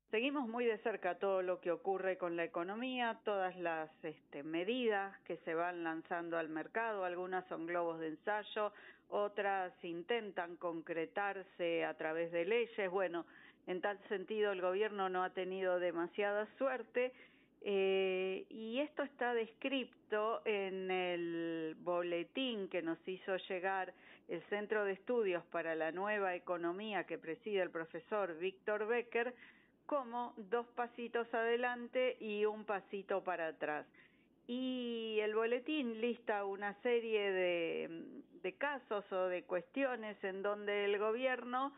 Seguimos muy de cerca todo lo que ocurre con la economía, todas las medidas que se van lanzando al mercado, algunas son globos de ensayo, otras intentan concretarse a través de leyes. Bueno, en tal sentido el gobierno no ha tenido demasiada suerte, y esto está descrito en el boletín que nos hizo llegar el Centro de Estudios para la Nueva Economía que preside el profesor Víctor Becker, como 2 pasitos adelante y 1 pasito para atrás. Y el boletín lista una serie de casos o de cuestiones en donde el gobierno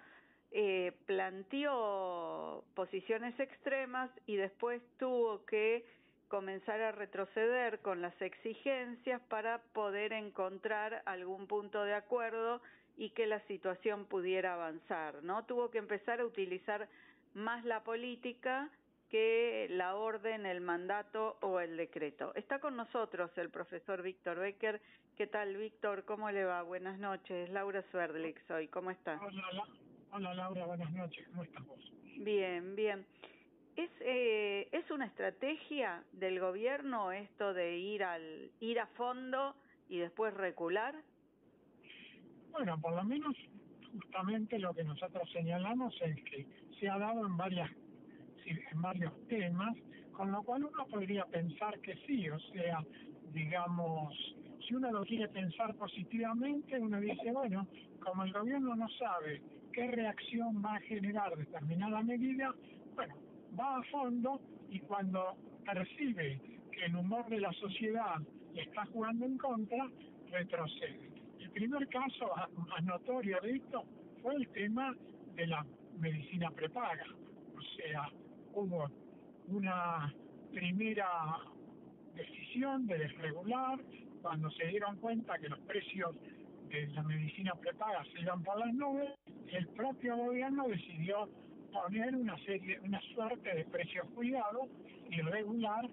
planteó posiciones extremas y después tuvo que comenzar a retroceder con las exigencias para poder encontrar algún punto de acuerdo y que la situación pudiera avanzar, ¿no? Tuvo que empezar a utilizar más la política que la orden, el mandato o el decreto. Está con nosotros el profesor Víctor Becker. ¿Qué tal, Víctor? ¿Cómo le va? Buenas noches. Laura Sverdlik soy. ¿Cómo está? Hola Laura, buenas noches. ¿Cómo estás vos? Bien, bien. ¿Es una estrategia del gobierno esto de ir a fondo y después recular? Bueno, por lo menos justamente lo que nosotros señalamos es que se ha dado en varios temas, con lo cual uno podría pensar que sí, o sea, digamos, si uno lo quiere pensar positivamente, uno dice, bueno, como el gobierno no sabe qué reacción va a generar determinada medida, bueno, va a fondo y cuando percibe que el humor de la sociedad le está jugando en contra, retrocede. El primer caso más notorio de esto fue el tema de la medicina prepaga. O sea, hubo una primera decisión de desregular cuando se dieron cuenta que los precios de la medicina prepaga se iban por las nubes. El propio gobierno decidió poner una suerte de precios cuidados y regular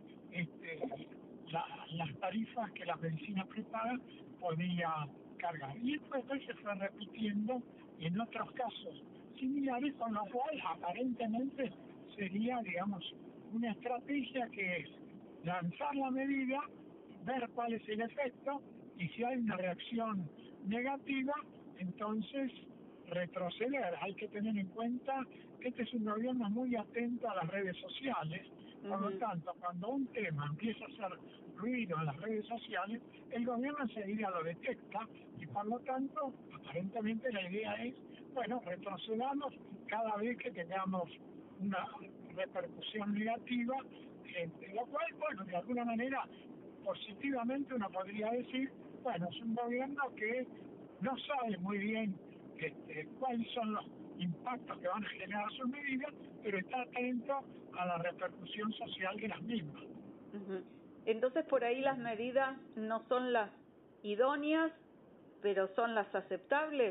las tarifas que la medicina prepaga podía cargar. Y después se fue repitiendo en otros casos similares, con lo cual aparentemente sería, digamos, una estrategia que es lanzar la medida, ver cuál es el efecto y si hay una reacción negativa, entonces retroceder. Hay que tener en cuenta que este es un gobierno muy atento a las redes sociales. Por lo tanto, cuando un tema empieza a hacer ruido en las redes sociales, el gobierno enseguida lo detecta y por lo tanto, aparentemente la idea es, bueno, retrocedamos cada vez que tengamos una repercusión negativa, lo cual, bueno, de alguna manera, positivamente uno podría decir, bueno, es un gobierno que no sabe muy bien cuáles son los impactos que van a generar sus medidas, pero está atento a la repercusión social de las mismas. Entonces, por ahí las medidas no son las idóneas, pero son las aceptables.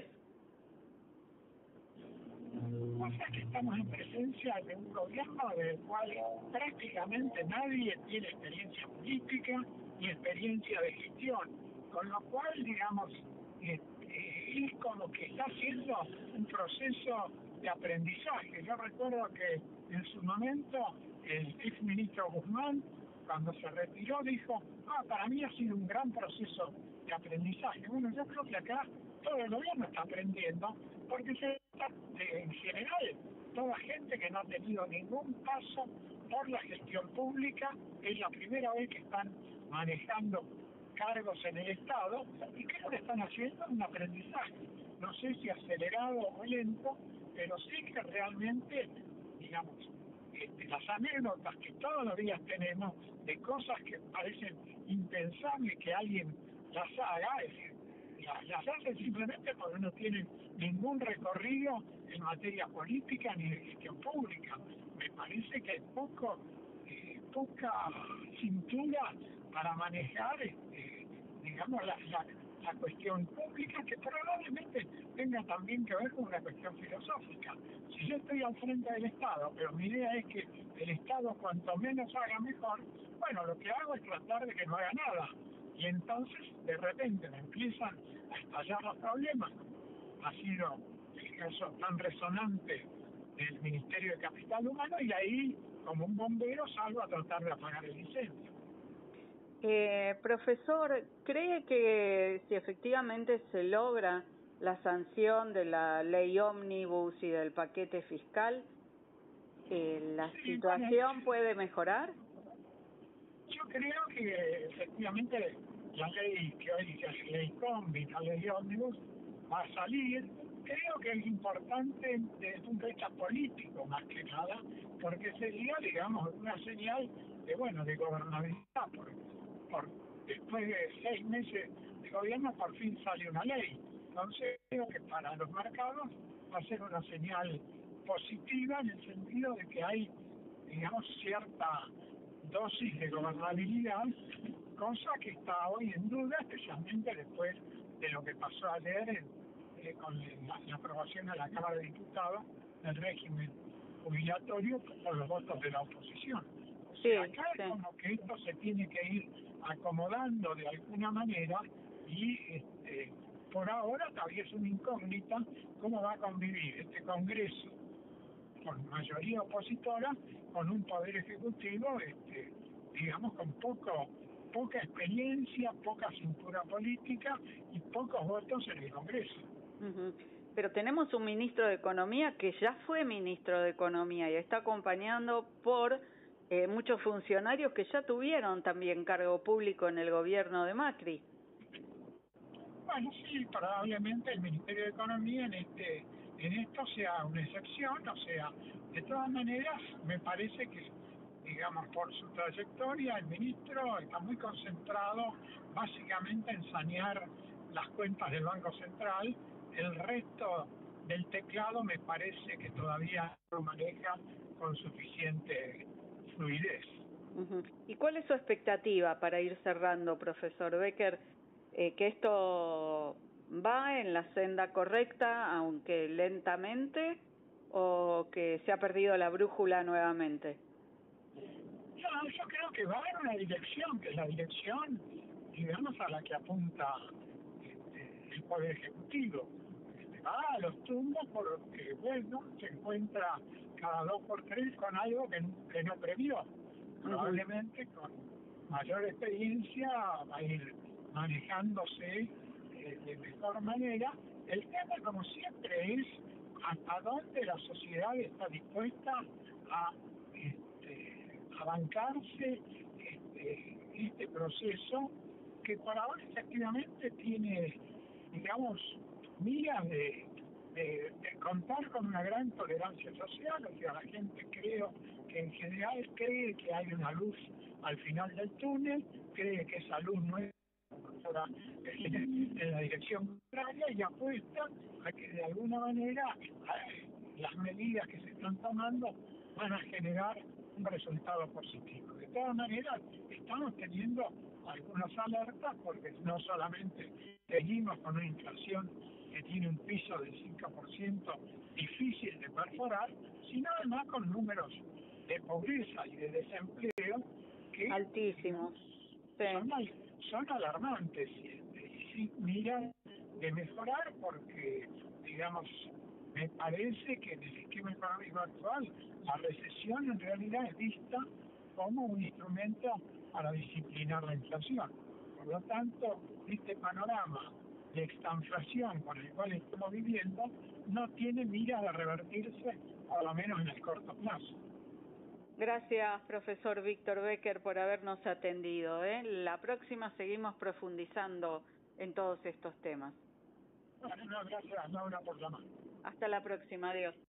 O sea que estamos en presencia de un gobierno del cual prácticamente nadie tiene experiencia política ni experiencia de gestión, con lo cual, digamos, es como que está haciendo un proceso de aprendizaje. Yo recuerdo que en su momento el exministro Guzmán, cuando se retiró, dijo, para mí ha sido un gran proceso de aprendizaje. Bueno, yo creo que acá todo el gobierno está aprendiendo, porque en general, toda gente que no ha tenido ningún paso por la gestión pública, es la primera vez que están manejando cargos en el Estado, y creo que están haciendo un aprendizaje, no sé si acelerado o lento, pero sí que realmente, digamos, las anécdotas que todos los días tenemos de cosas que parecen impensables que alguien las haga, es decir, las hacen simplemente porque no tienen ningún recorrido en materia política ni de gestión pública. Me parece que hay poca cintura para manejar, digamos, la cuestión pública, que probablemente tenga también que ver con una cuestión filosófica. Si yo estoy al frente del Estado, pero mi idea es que el Estado cuanto menos haga mejor, bueno, lo que hago es tratar de que no haga nada. Y entonces, de repente, me empiezan a estallar los problemas. Ha sido el caso tan resonante del Ministerio de Capital Humano y ahí, como un bombero, salgo a tratar de apagar el incendio. Profesor, ¿cree que si efectivamente se logra la sanción de la ley ómnibus y del paquete fiscal, la situación puede mejorar? Yo creo que efectivamente la ley que hoy es la ley combi, la ley ómnibus, va a salir. Creo que es importante desde el punto de vista político más que nada, porque sería, digamos, una señal de, bueno, de gobernabilidad. Por después de 6 meses de gobierno por fin sale una ley. Entonces creo que para los mercados va a ser una señal positiva en el sentido de que hay, digamos, cierta dosis de gobernabilidad, cosa que está hoy en duda, especialmente después de lo que pasó ayer con la aprobación a la Cámara de Diputados del régimen jubilatorio por los votos de la oposición. O sea, acá es como que esto se tiene que ir acomodando de alguna manera y por ahora todavía es una incógnita cómo va a convivir este Congreso con mayoría opositora con un poder ejecutivo digamos con poca experiencia, poca cintura política y pocos votos en el Congreso. Pero tenemos un ministro de Economía que ya fue ministro de Economía y está acompañando por muchos funcionarios que ya tuvieron también cargo público en el gobierno de Macri. Bueno, sí, probablemente el Ministerio de Economía en esto sea una excepción, o sea, de todas maneras me parece que, digamos, por su trayectoria, el ministro está muy concentrado básicamente en sanear las cuentas del Banco Central. El resto del teclado me parece que todavía lo maneja con suficiente fluidez. ¿Y cuál es su expectativa para ir cerrando, profesor Becker? ¿Que esto va en la senda correcta, aunque lentamente, o que se ha perdido la brújula nuevamente? No, yo creo que va en una dirección, que es la dirección, digamos, a la que apunta el Poder Ejecutivo. Va a los tumbos porque, bueno, se encuentra cada 2 por 3 con algo que no previó. Probablemente con mayor experiencia va a ir manejándose de mejor manera. El tema, como siempre, es hasta dónde la sociedad está dispuesta a bancarse este proceso que por ahora efectivamente tiene, digamos, miras de contar con una gran tolerancia social. O sea, la gente creo que en general cree que hay una luz al final del túnel, cree que esa luz no es en la dirección contraria y apuesta a que de alguna manera las medidas que se están tomando van a generar un resultado positivo. De todas maneras, estamos teniendo algunas alertas porque no solamente seguimos con una inflación que tiene un piso del 5% difícil de perforar, sino además con números de pobreza y de desempleo que altísimos, son alarmantes y sí miran de mejorar porque, digamos, me parece que en el esquema económico actual la recesión en realidad es vista como un instrumento para disciplinar la inflación. Por lo tanto, este panorama de extanflación con el cual estamos viviendo no tiene mira de revertirse, por lo menos en el corto plazo. Gracias, profesor Víctor Becker, por habernos atendido. La próxima seguimos profundizando en todos estos temas. Bueno, gracias, Laura, por llamar. Hasta la próxima, adiós.